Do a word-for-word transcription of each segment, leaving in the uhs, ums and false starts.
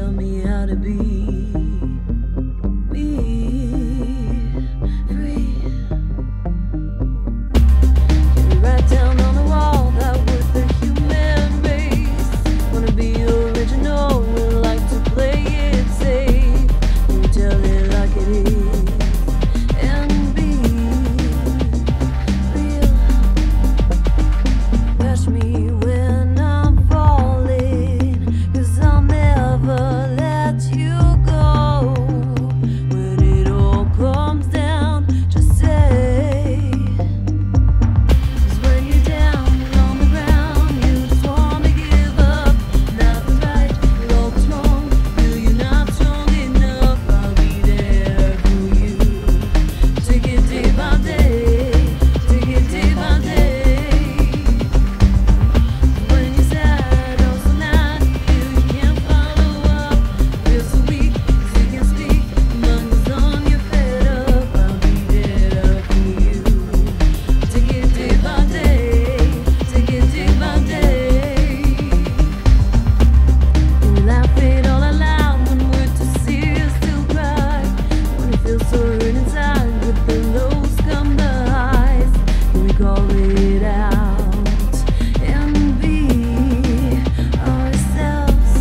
tell me how to be me, free. Can we write down on the wall that we're the human race? Wanna be original, we like to play it safe. Can we tell it like it is and be real? Catch me when I'm falling, 'cause I'll never let you go. When it all comes down, just say, 'cause when you're down on the ground, you just wanna give up. Nothing's right, you're always wrong. Feel you're not strong enough, I'll be there for you. Take it day by day, take it day by day. When you're sad, also not, feel you can't follow up. Feel so weak, 'cause you can't speak. Money's on your fed up, I'll be there for you. Take it day by day, take it day by day. Can we laugh it all out loud when we're too serious to cry? When it feels so hurt inside, with the lows come the highs. Can we call it out and be ourselves?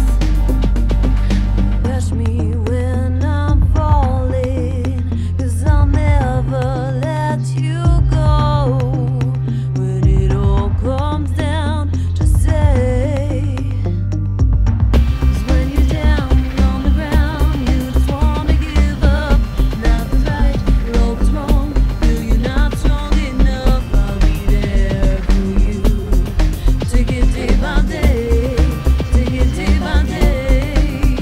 Catch me when I'm falling, 'cause I'll never let you go. When it all comes down, just say, 'cause when you're down on the ground, you just wanna give up. Nothing's right, you're always wrong. Feel you're not strong enough, I'll be there for you. Take it day by day, take it day by day.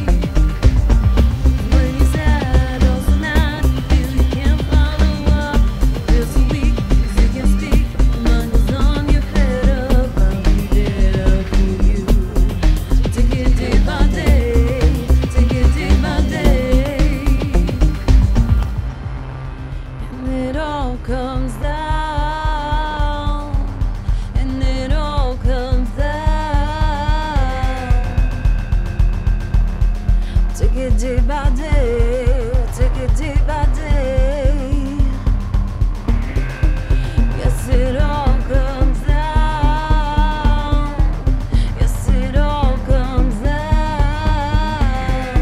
When you're sad, also not, feel you can't follow up. Feel so weak, 'cause you can't speak. Money's on your fed up, I'll be there for you. Take it day by day, take it day by day. And it all comes down, and it all comes down. Take it day by day, take it day by day. Yes, it all comes down. Yes, it all comes down.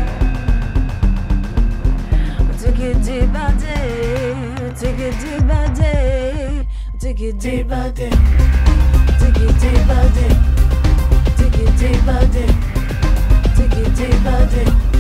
Take it day by day, take it day by day, take it day by day, take it day by day, take it day by day, take it day by day.